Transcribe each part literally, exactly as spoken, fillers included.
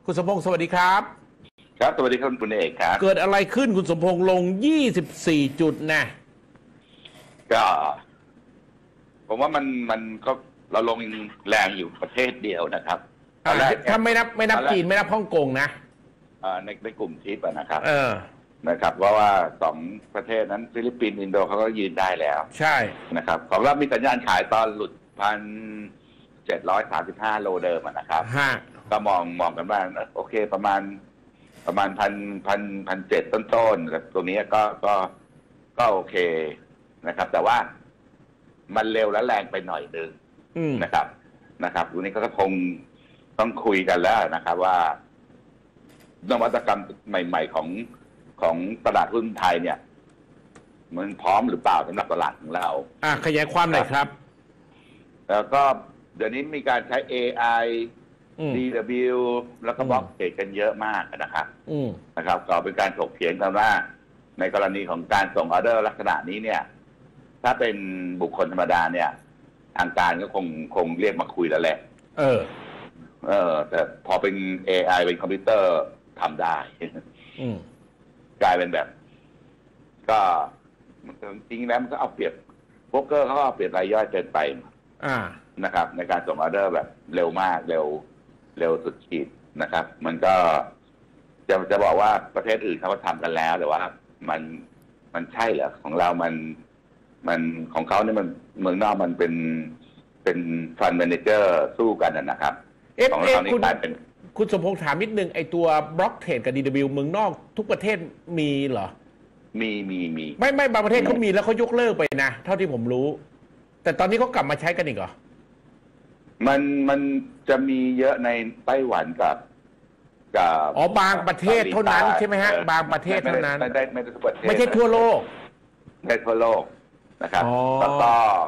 คุณสมพงศ์สวัสดีครับครับสวัสดีครับคุณเอกครับเกิดอะไรขึ้นคุณสมพงศ์ลงยี่สิบสี่จุดนะก็ผมว่ามันมันก็เราลงแรงอยู่ประเทศเดียวนะครับถ้าไม่นับไม่นับจีนไม่นับฮ่องกงนะในในกลุ่มทิปนะครับเออนะครับเพราะว่าสองประเทศนั้นฟิลิปปินส์อินโดเขาก็ยืนได้แล้วใช่นะครับของเรามีสัญญาณขายตอนหลุดพันเจ็ดร้อยสามสิบห้าโลเดิมนะครับก็มองมองกันว่าโอเคประมาณประมาณพันพันพันเจ็ดต้นๆแต่ตรงนี้ก็ก็ก็โอเคนะครับแต่ว่ามันเร็วและแรงไปหน่อยนึงนะครับนะครับวันนี้ก็คงต้องคุยกันแล้วนะครับว่านวัตกรรมใหม่ๆของของตลาดหุ้นไทยเนี่ยมันพร้อมหรือเปล่าสำหรับตลาดของเราอ่าขยายความหน่อยครับแล้วก็เดี๋ยวนี้มีการใช้ เอ ไอ ดี ดับเบิลยู แล้วก็บล็อกเทรดกันเยอะมากนะครับนะครับก็เป็นการถกเถียงกันว่าในกรณีของการส่งออเดอร์ลักษณะนี้เนี่ยถ้าเป็นบุคคลธรรมดาเนี่ยทางการก็คงคงเรียกมาคุยแล้วแหละเออเออแต่พอเป็น เอ ไอ เป็นคอมพิวเตอร์ทำได้กลายเป็นแบบก็จริงๆแล้วมันก็เอาเปรียบโบรกเกอร์เขาก็เอาเปรียบรายย่อยเกินไปนะครับในการส่งออเดอร์แบบเร็วมากเร็วเร็วสุดขีดนะครับมันก็จะจะบอกว่าประเทศอื่นเขาก็ทำกันแล้วแต่ว่ามันมันใช่เหรอของเรามันมันของเขาเนี่ยมันเมืองนอกมันเป็นเป็นฟันแมเนเจอร์สู้กันนะครับของเรานี่กลายเป็นคุณสมพงษ์ถามนิดนึงไอตัวบล็อกเทรดกับ ดี ดับเบิลยู เมืองนอกทุกประเทศมีเหรอมีมีมีไม่ไม่บางประเทศเขามีแล้วเขายกเลิกไปนะเท่าที่ผมรู้แต่ตอนนี้เขากลับมาใช้กันอีกเหรอมันมันจะมีเยอะในไต้หวันกับกับอ๋อบางประเทศเท่านั้นใช่ไหมฮะบางประเทศเท่านั้นไม่ได้ไม่ได้ทุกประเทศไม่ใช่ทั่วโลกไม่ใช่ทั่วโลกนะครับแล้วก็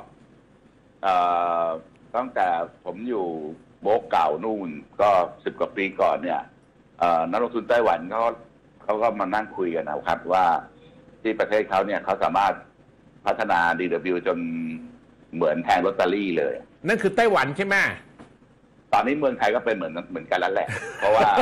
ตั้งแต่ผมอยู่โบกเก่านู่นก็สิบกว่าปีก่อนเนี่ยนักลงทุนไต้หวันเขาเขาก็มานั่งคุยกันนะครับว่าที่ประเทศเขาเนี่ยเขาสามารถพัฒนา ดี ดับเบิลยู จนเหมือนแทงลอตเตอรี่เลยนั่นคือไต้หวันใช่ไหมตอนนี้เมืองไทยก็เป็นเหมือนเหมือนกันแล้วแหละเพราะว่า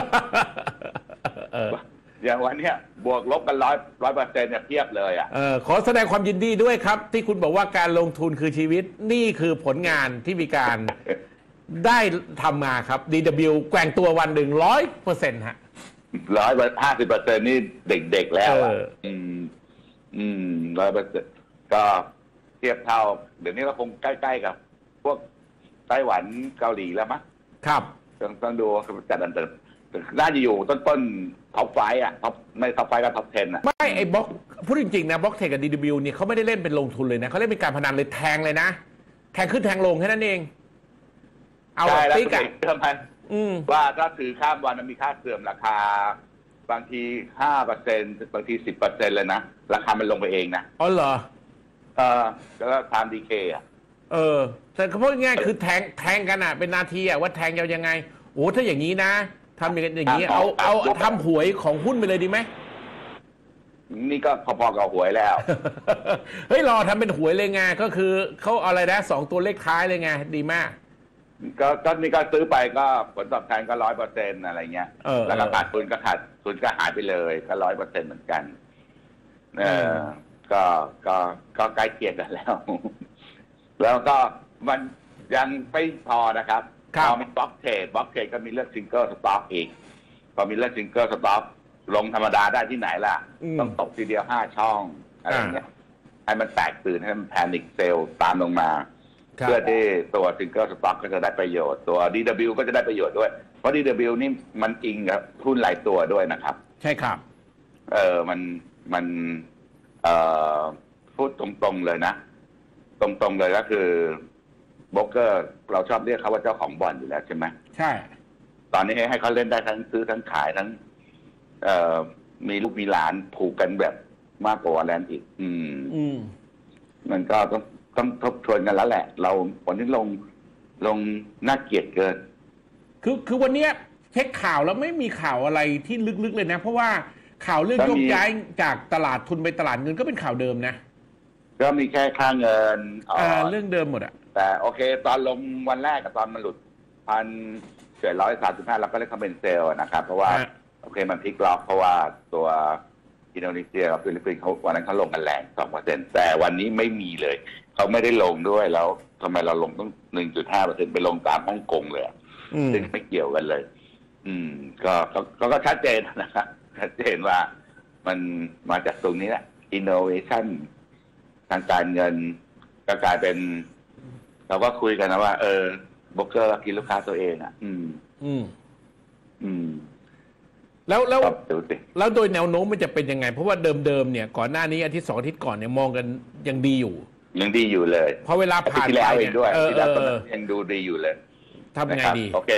อย่างวันนี้บวกลบกันร้อยร้อยเปอร์เซ็นต์เนี่ยเทียบเลยอ่ะเออขอแสดงความยินดีด้วยครับที่คุณบอกว่าการลงทุนคือชีวิตนี่คือผลงานที่มีการได้ทำมาครับ ดี ดับเบิลยู แกว่งตัววันหนึ่งร้อยเปอร์เซ็นต์ฮะร้อยห้าสิบเปอร์เซ็นต์นี่เด็กๆแล้วอ่ะอืมอืมร้อยเปอร์เซ็นต์ก็เทียบเท่าเดี๋ยวนี้ก็คงใกล้ๆกับพวกไต้หวันเกาหลีแล้วมั้งครับต้องต้องดูจัดอันเดิมน่าจะอยู่ต้นๆท็อปไฟอ่ะท็อปไม่ท็อปไฟก็ท็อปเทนอ่ะไม่ไอ้บล็อกพูดจริงๆนะบล็อกเทรดกับ ดี ดับเบิลยู เนี่ยเขาไม่ได้เล่นเป็นลงทุนเลยนะเขาเล่นเป็นการพนันเลยแทงเลยนะแทงขึ้นแทงลงแค่นั้นเองเอาติ๊กอะเติมพันว่าถ้าถือข้ามวันมันมีค่าเสื่อมราคาบางทีห้าเปอร์เซ็นต์บางทีสิบเปอร์เซ็นต์เลยนะราคามันลงไปเองนะอ๋อเหรอเออแล้วก็ไทม์ดีเคอ่ะเออแต่เขาพูดง่ายคือแทงแทงกันอ่ะเป็นนาทีอ่ะว่าแทงยาวยังไงโอ้ถ้าอย่างนี้นะทำอย่างอย่างนี้เอาเอาทำหวยของหุ้นไปเลยดีไหมนี่ก็พอๆกับหวยแล้วเฮ้ยรอทำเป็นหวยเลยไงก็คือเขาอะไรนะสองตัวเลขท้ายเลยไงดีมากก็ก็นี่ก็ซื้อไปก็ผลตอบแทนก็ร้อยเปอร์เซ็นต์อะไรเงี้ยแล้วก็ขาดทุนก็ขาดทุนก็หายไปเลยก็ร้อยเปอร์เซ็นต์เหมือนกันเออก็ก็ก็ใกล้เคียงกันแล้วแล้วก็มันยังไม่พอนะครับพอมีบล็อกเทรดบล็อกเทรดก็มีเลือกซิงเกิลสต็อกอีกพอมีเลือกซิงเกิลสต็อกลงธรรมดาได้ที่ไหนล่ะต้องตกทีเดียวห้าช่องอะไรเงี้ยให้มันแตกตื่นให้มันแพนิคเซลตามลงมาเพื่อที่ตัวซิงเกิลสต็อกก็จะได้ประโยชน์ตัว ดี ดับเบิลยู ก็จะได้ประโยชน์ด้วยเพราะ ดี ดับเบิลยู นี่มันอิงกับหุ้นหลายตัวด้วยนะครับใช่ครับเออมันมันเอ่อพูดตรงๆเลยนะตรงๆเลยก็คือโบรกเกอร์เราชอบเรียกเขาว่าเจ้าของบ่อนอยู่แล้วใช่ไหมใช่ตอนนี้ให้เขาเล่นได้ทั้งซื้อทั้งขายทั้งเอ่อมีลูกมีหลานผูกกันแบบมากกว่าแลนด์อีกอืมอืมมันก็ต้องต้องทบทวนกันแล้วแหละเราวันนี้ลงลงน่าเกลียดเกินคือคือวันนี้เช็คข่าวแล้วไม่มีข่าวอะไรที่ลึกๆเลยนะเพราะว่าข่าวเรื่องโยกย้ายจากตลาดทุนไปตลาดเงินก็เป็นข่าวเดิมนะก็มีแค่ค่าเงินอ่าเรื่องเดิมหมดอะแต่โอเคตอนลงวันแรกกับตอนมันหลุดพันจ็ดร้อยสามสิบห้าเราก็เรียกเขาเป็นเซลล์นะครับเพราะว่าโอเคมันพลิกล็อกเพราะว่าตัวอินโดนีเซียกับฟิลิปปินส์เขาวันนั้นเขาลงกันแรงสองเปอร์เซ็นต์แต่วันนี้ไม่มีเลยเขาไม่ได้ลงด้วยแล้วทำไมเราลงต้องหนึ่งจุดห้าเปอร์เซ็นต์ไปลงตามฮ่องกงเลยซึ่งไม่เกี่ยวกันเลย อืมก็ก็ก็ชัดเจนนะครับชัดเจนว่ามันมาจากตรงนี้แหละ innovation ทางการเงินก็กลายเป็นเราก็คุยกันนะว่าเออโบรกเกอร์กินลูกค้าตัวเองอ่ะ อืมอืมอืมแล้วแล้วแล้วโดยแนวโน้มมันจะเป็นยังไงเพราะว่าเดิมๆเนี่ยก่อนหน้านี้อาทิตย์สองอาทิตย์ก่อนเนี่ยมองกันยังดีอยู่ยังดีอยู่เลยเพราะเวลาผ่านไปเนี่ยด้วยที่แล้วยังดูดีอยู่เลยทำไงดีโอเค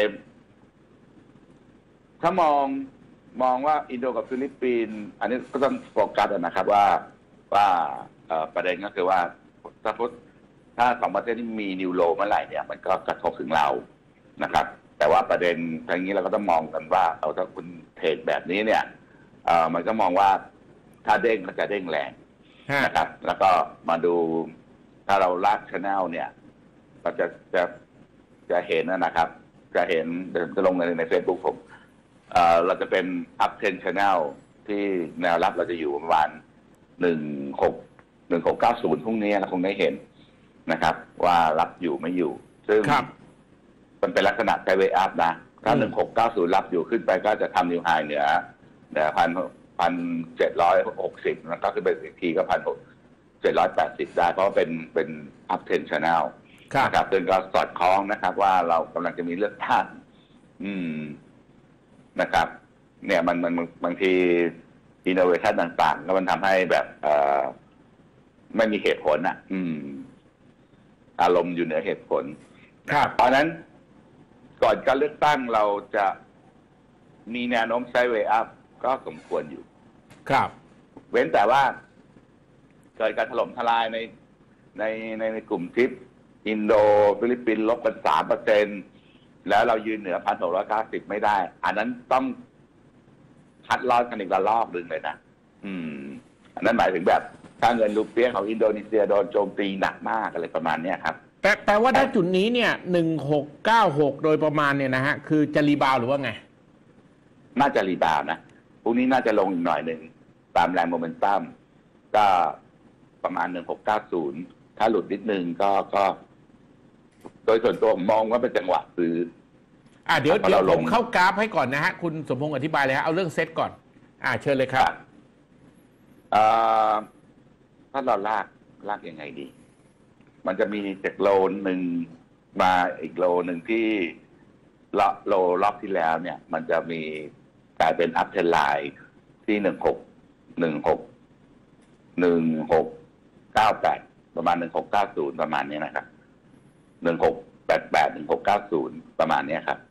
ถ้ามองมองว่าอินโดกับฟิลิปปินส์อันนี้ก็ต้องโฟกัสนะครับว่าว่าประเด็นก็คือว่าถ้าพุทถ้าสองประเทศที่มีนิวโลเมื่อไหร่เนี่ยมันก็กระทบถึงเรานะครับแต่ว่าประเด็นทางนี้เราก็ต้องมองกันว่าเอาถ้าคุณเทรดแบบนี้เนี่ยเอ่อมันก็มองว่าถ้าเด้งก็จะเด้งแรงนะครับแล้วก็มาดูถ้าเราลากชแนลเนี่ยก็จะจะจะเห็นนะครับจะเห็นจะลงในในเฟซบุ๊กผมเอ่อเราจะเป็น up เทรน channel ที่แนวรับเราจะอยู่ประมาณหนึ่งหกหนึ่งหกเก้าศูนย์พรุ่งนี้เราคงได้เห็นนะครับว่ารับอยู่ไม่อยู่ซึ่งมันเป็นลักษณะไซด์เวย์อัพนะถ้าหนึ่งหกเก้าศูนย์รับอยู่ขึ้นไปก็จะทำนิวไฮเหนือเหนือพันพันเจ็ดร้อยหกสิบแล้วก็ขึ้นไปอีกทีก็พันหกเจ็ดร้อยแปดสิบได้เพราะเป็นเป็นอัพเทรนชแนลนะครับซึ่งก็สอดคล้องนะครับว่าเรากำลังจะมีเลือกตั้งอืมนะครับเนี่ยมันมันบางทีอินโนเวชันต่างๆก็มันทำให้แบบเอ่อไม่มีเหตุผลอ่ะ อืมอารมณ์อยู่เหนือเหตุผลเพราะนั้นก่อนการเลือกตั้งเราจะมีแนวโน้มไซด์เวย์อัพก็สมควรอยู่ครับเว้นแต่ว่าเกิดการถล่มทลายในในในในกลุ่มทริปอินโดฟิลิปปินส์ลบกันสามเปอร์เซ็นต์แล้วเรายืนเหนือพันหกร้อยเก้าสิบไม่ได้อันนั้นต้องพัดร้อนกันอีกระลอกหนึ่งเลยนะอืมอันนั้นหมายถึงแบบค่าเงินรูเปียของอินโดนีเซียโดนโจมตีหนักมากอะไรประมาณนี้ครับแต่แต่ว่าถ้าจุดนี้เนี่ยหนึ่งหกเก้าหกโดยประมาณเนี่ยนะฮะคือจะรีบาวหรือว่าไงน่าจะรีบาวนะพรุ่งนี้น่าจะลงอีกหน่อยหนึ่งตามแรงโมเมนตัมก็ประมาณหนึ่งหกเก้าศูนย์ถ้าหลุดนิดนึงก็ก็โดยส่วนตัวผมมองว่าเป็นจังหวะซื้ออ่าเดี๋ยวเดี๋ยวผมเข้ากราฟให้ก่อนนะฮะคุณสมพงษ์อธิบายเลยฮะเอาเรื่องเซตก่อนอ่าเชิญเลยครับอ่าถ้าเราลากลากยังไงดีมันจะมีจากโลหนึ่งมาอีกโลหนึ่งที่ละโลรอบที่แล้วเนี่ยมันจะมีกลายเป็นอัพเทนไลน์ที่หนึ่งหกหนึ่งหกหนึ่งหกเก้าแปดประมาณหนึ่งหกเก้าศูนย์ประมาณนี้นะครับหนึ่งหกแปดแปดหนึ่งหกเก้าศูนย์ประมาณนี้ครับ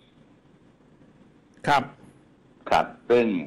ครับครับซึ่ง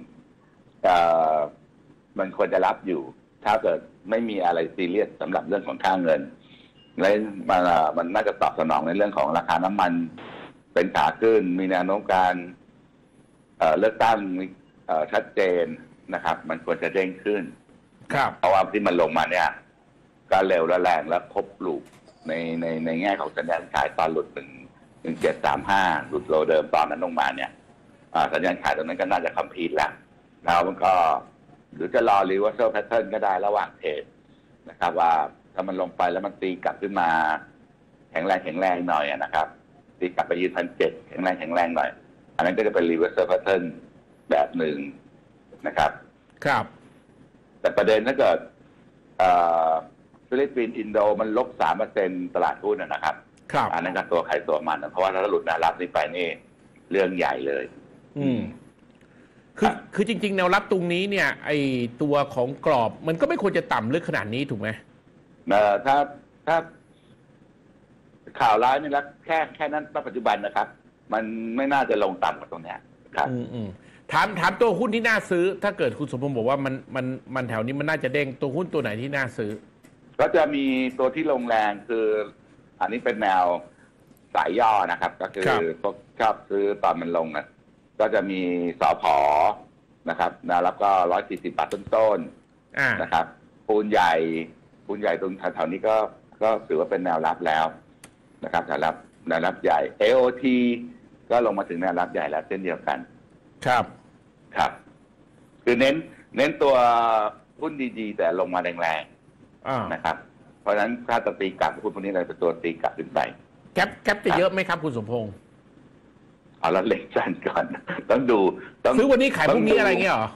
มันควรจะรับอยู่ถ้าเกิดไม่มีอะไรซีเรียสสำหรับเรื่องของค่าเงินและมันมันน่าจะตอบสนองในเรื่องของราคาน้ำมันเป็นขาขึ้นมีแนวโน้มการเอ่อเลือกตั้งเอ่อชัดเจนนะครับมันควรจะเด้งขึ้นครับเพราะว่าที่มันลงมาเนี่ยก็เร็วและแรงและครบลูกในในในแง่ของสัญญาณขายตอนหลุดหนึ่งหนึ่งเจ็ดสามห้าหลุดโลเดิมตอนนั้นลงมาเนี่ยสัญญาณขายตรงนั้นก็น่าจะคัมพีทแล้วแล้วมันก็หรือจะรอ reversal pattern ก็ได้ระหว่างเทรดนะครับว่าถ้ามันลงไปแล้วมันตีกลับขึ้นมาแข็งแรงแข็งแรงหน่อยนะครับตีกลับไปยืนพันเจ็ดแข็งแรงแข็งแรงหน่อยอันนั้นก็จะเป็น reversal pattern แบบหนึ่งนะครับครับแต่ประเด็นถ้าเกิดฟิลิปปินส์อินโดมันลบสามเปอร์เซ็นต์ตลาดหุ้นนะครับครับอันนั้นก็ตัวใครตัวมันเพราะว่าถ้าหลุดแนวรับนี้ไปนี่เรื่องใหญ่เลยอืมคือคือจริงๆแนวรับตรงนี้เนี่ยไอตัวของกรอบมันก็ไม่ควรจะต่ำลึกขนาดนี้ถูกไหมเอ่อถ้าถ้าข่าวร้ายนี่แล้วแค่แค่นั้นปัจจุบันนะครับมันไม่น่าจะลงต่ำกว่าตรงนี้ครับอืมอืมถามถามตัวหุ้นที่น่าซื้อถ้าเกิดคุณสมพงษ์บอกว่ามันมันมันแถวนี้มันน่าจะเด้งตัวหุ้นตัวไหนที่น่าซื้อก็จะมีตัวที่ลงแรงคืออันนี้เป็นแนวสายย่อนะครับก็คือพวกชอบซื้อตอนมันลงนะก็จะมีสผนะครับนะแล้วก็ร้อยสี่สิบบาทต้นๆนะครับปูนใหญ่ปูนใหญ่ตรงแถวๆนี้ก็ก็ถือว่าเป็นแนวรับแล้วนะครับแนวรับแนวรับใหญ่ เอ โอ ที กก็ลงมาถึงแนวรับใหญ่แล้วเช่นเดียวกันครับครับคือเน้นเน้นตัวหุ้นดีๆแต่ลงมาแรงๆนะครับเพราะฉะนั้นถ้าจะตีกลับหุ้นพวกนี้เราจะตัวตีกลับขึ้นไปแก๊ปแก๊ปจะเยอะไหมครับคุณสมพงษ์เอาละเล็กสั้นก่อนต้องดูต้องซื้อวันนี้ขายพรุ่งนี้อะไรเงี้ยหรอ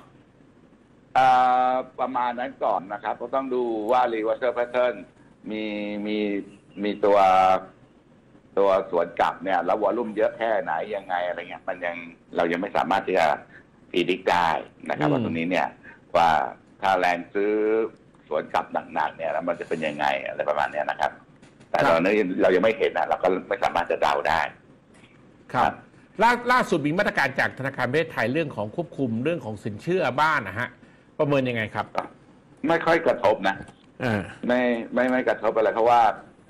ประมาณนั้นก่อนนะครับก็ต้องดูว่า reversal pattern มีมีมีตัวตัวสวนกลับเนี่ยแล้ววอลุ่มเยอะแค่ไหนยังไงอะไรเงี้ยมันยังเรายังไม่สามารถที่จะพิจิตรได้นะครับว่าตรงนี้เนี่ยว่าถ้าแรงซื้อสวนกลับหนักๆเนี่ยแล้วมันจะเป็นยังไงอะไรประมาณนี้นะครับแต่ตอนนี้เรายังไม่เห็นนะเราก็ไม่สามารถจะเดาได้ครับล่าล่าสุดมีมาตรการจากธนาคารประเทศไทยเรื่องของควบคุมเรื่องของสินเชื่อบ้านนะฮะประเมินยังไงครับไม่ค่อยกระทบนะไม่ไม่ไม่กระทบอะไรเพราะว่า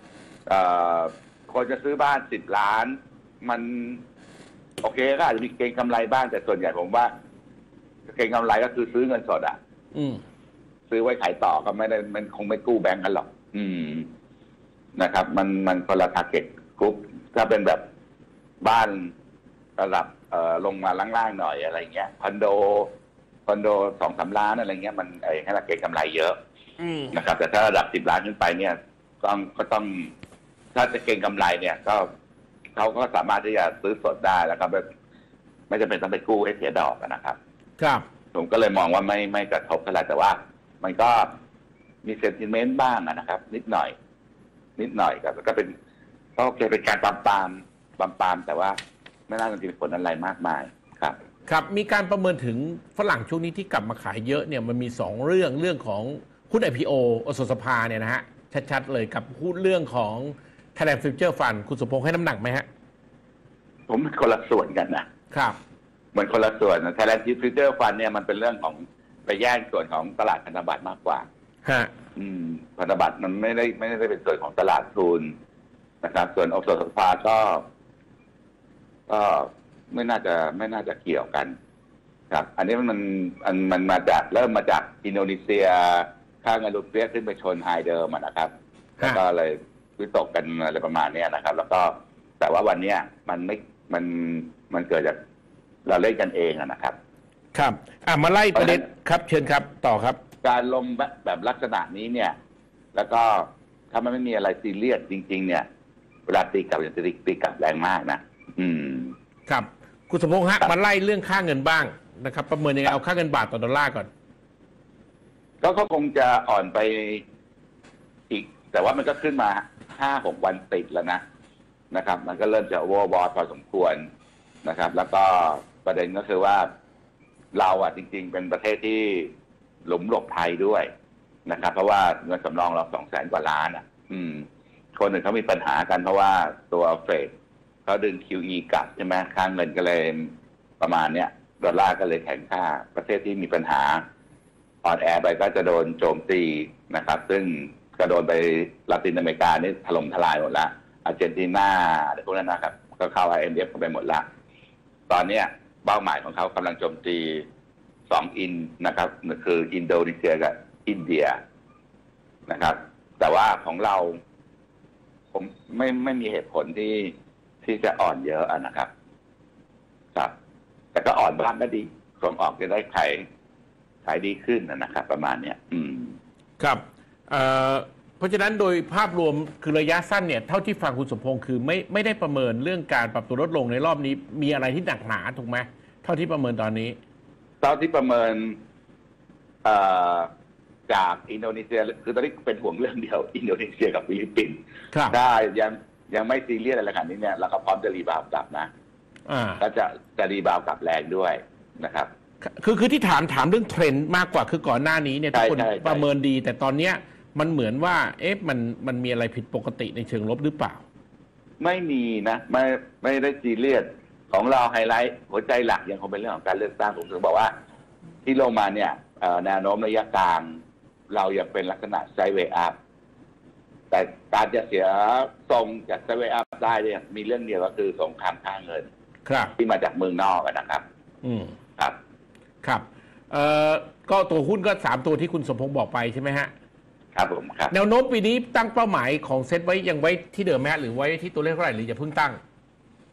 คนจะซื้อบ้านสิบล้านมันโอเคก็อาจจะมีเก็งกำไรบ้างแต่ส่วนใหญ่ผมว่าเก็งกำไรก็คือซื้อเงินสดอ่ะซื้อไว้ขายต่อก็ไม่ได้มันคงไม่กู้แบงก์กันหรอกอืมนะครับมันมันคนละทาร์เก็ตกรุ๊ปถ้าเป็นแบบบ้านระดับเอ่อลงมาล่างๆหน่อยอะไรเงี้ยคอนโดคอนโดสองสามล้านอะไรเงี้ยมันไอ้ให้เราเก็งกำไรเยอะนะครับแต่ถ้าระดับสิบล้านขึ้นไปเนี่ยต้องก็ต้องถ้าจะเก็งกำไรเนี่ยก็เขาก็สามารถที่จะซื้อสดได้แล้วก็ไม่จำเป็นต้องไปกู้ให้เสียดอกนะครับครับผมก็เลยมองว่าไม่ไม่กระทบเท่าไหร่แต่ว่ามันก็มีเซนติเมนต์บ้างนะครับนิดหน่อยนิดหน่อยครับก็เป็นก็โอเคเป็นการปามปามปามปามแต่ว่าไม่น่าจะมีผลอะไรมากมายครับครับมีการประเมินถึงฝรั่งช่วงนี้ที่กลับมาขายเยอะเนี่ยมันมีสองเรื่องเรื่องของหุ้น ไอ พี โอ อสสภาเนี่ยนะฮะชัดๆเลยกับหุ้นเรื่องของ Thailand Future Fund คุณสมพงษ์ให้น้ำหนักไหมฮะผมเป็นคนละส่วนกันนะครับเหมือนคนละส่วน Thailand Future Fund เนี่ยมันเป็นเรื่องของไปแย่งส่วนของตลาดพันธบัตรมากกว่าฮะอืมพันธบัตรมันไม่ได้ไม่ได้เป็นส่วนของตลาดทุนนะครับส่วนอสสภาก็ก็ไม่น่าจะไม่น่าจะเกี่ยวกันครับอันนี้มันมันมันมาจากเริ่มมาจากอินโดนีเซียค่าเงินรูเปียขึ้นไปชนไฮเดิมนะครับแล้วก็เลยวิตกกันอะไรประมาณนี้นะครับแล้วก็แต่ว่าวันนี้มันไม่มันมันเกิดจากเราเล่นกันเองนะครับครับอ่ะมาไล่ประเด็นครับเชิญครับต่อครับการลงแบบลักษณะนี้เนี่ยแล้วก็ถ้ามันไม่มีอะไรซีเรียสจริงๆเนี่ยเวลาตีกลับจะตีตีกลับแรงมากนะอืมครับคุณสมพงษ์ฮะมาไล่เรื่องค่าเงินบ้างนะครับประเมินยังไงเอาค่าเงินบาทต่อดอลลาร์ก่อนก็เขาคงจะอ่อนไปอีกแต่ว่ามันก็ขึ้นมาห้าหกวันติดแล้วนะนะครับมันก็เริ่มจะโอเวอร์บอทพอสมควรนะครับแล้วก็ประเด็นก็คือว่าเราอ่ะจริงๆเป็นประเทศที่หลุมหลบภัยด้วยนะครับเพราะว่าเงินสำรองเราสองแสนกว่าล้านอ่ะอืมคนอื่นเขามีปัญหากันเพราะว่าตัวเฟดเขาดึง คิว อี กลับใช่ไหมค่าเงินก็เลยประมาณเนี้ยดอลลาร์ก็เลยแข็งค่าประเทศที่มีปัญหาอ่อนแอไปก็จะโดนโจมตีนะครับซึ่งก็โดนไปลาตินอเมริกานี่ถล่มทลายหมดละอาร์เจนตินาอะไรพวกนั้นนะครับก็เข้า ไอ เอ็ม เอฟ กันไปหมดละตอนเนี้ยเป้าหมายของเขากำลังโจมตีสองอินนะครับคืออินโดนีเซียกับอินเดียนะครับแต่ว่าของเราผมไม่ไม่มีเหตุผลที่ที่จะอ่อนเยอะนะครับครับแต่ก็อ่อนบ้างก็ดีส่งออกจะได้ขายขายดีขึ้นนะครับประมาณเนี้ยอืมครับเอ่อเพราะฉะนั้นโดยภาพรวมคือระยะสั้นเนี่ยเท่าที่ฟังคุณสมพงษ์คือไม่ไม่ได้ประเมินเรื่องการปรับตัวลดลงในรอบนี้มีอะไรที่หนักหนาถูกไหมเท่าที่ประเมินตอนนี้เท่าที่ประเมินเอ่อจากอินโดนีเซียคือตอนนี้เป็นห่วงเรื่องเดียวอินโดนีเซียกับฟิลิปปินส์ถ้ายังยังไม่ซีเรียสอะไรขนาดนี้เนี่ยเราก็พร้อมจะรีบาวกลับนะก็จะจะรีบาวกลับแรงด้วยนะครับคือคือที่ถามถามเรื่องเทรนด์มากกว่าคือก่อนหน้านี้เนี่ยทุกคนประเมินดีแต่ตอนเนี้ยมันเหมือนว่าเอ๊ะมันมันมีอะไรผิดปกติในเชิงลบหรือเปล่าไม่มีนะไม่ไม่ได้ซีเรียสของเราไฮไลท์หัวใจหลักยังคงเป็นเรื่องของการเลือกตั้งผมถึงบอกว่าที่ลงมาเนี่ยแนวโน้มระยะกลางเรายังเป็นลักษณะไซด์เวย์อัพแต่การจะเสียทรงจากไซด์เวย์อัพได้เนี่ยมีเรื่องเดียวก็คือสงครามค่าเงินที่มาจากเมืองนอกนะครับอืมครับครับเอ่อก็ตัวหุ้นก็สามตัวที่คุณสมพงษ์บอกไปใช่ไหมฮะครับผมครับแนวโน้มปีนี้ตั้งเป้าหมายของเซ็ตไว้ยังไว้ที่เดิมไหมหรือไว้ที่ตัวเลขเท่าไหร่หรือจะเพิ่งตั้งเดี๋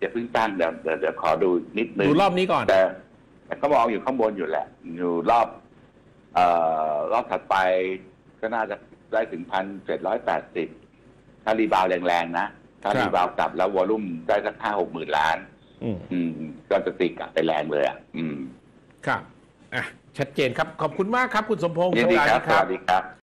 จะเพิ่งตั้งเดี๋ยวเดี๋ยวเดี๋ยวขอดูนิดนึงดูรอบนี้ก่อนแต่แต่ก็มองอยู่ข้างบนอยู่แหละ อยู่รอบเอ่อรอบถัดไปก็น่าจะได้ถึงพันเจ็ดร้อยแปดสิบถ้ารีบาวแรงๆนะถ้ารีบาวกลับแล้ววอลุ่มได้สักห้าหกหมื่นล้านอืมอืมก็จะตีกลับไปแรงเลยอ่ะอืมครับอ่ะชัดเจนครับขอบคุณมากครับคุณสมพงษ์ยินดีครับสัปสดาห์วัสดีครับ